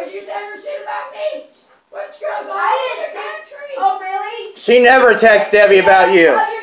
Because you never shit about me. What's going on in the country? Oh, really? She never texts Debbie about you.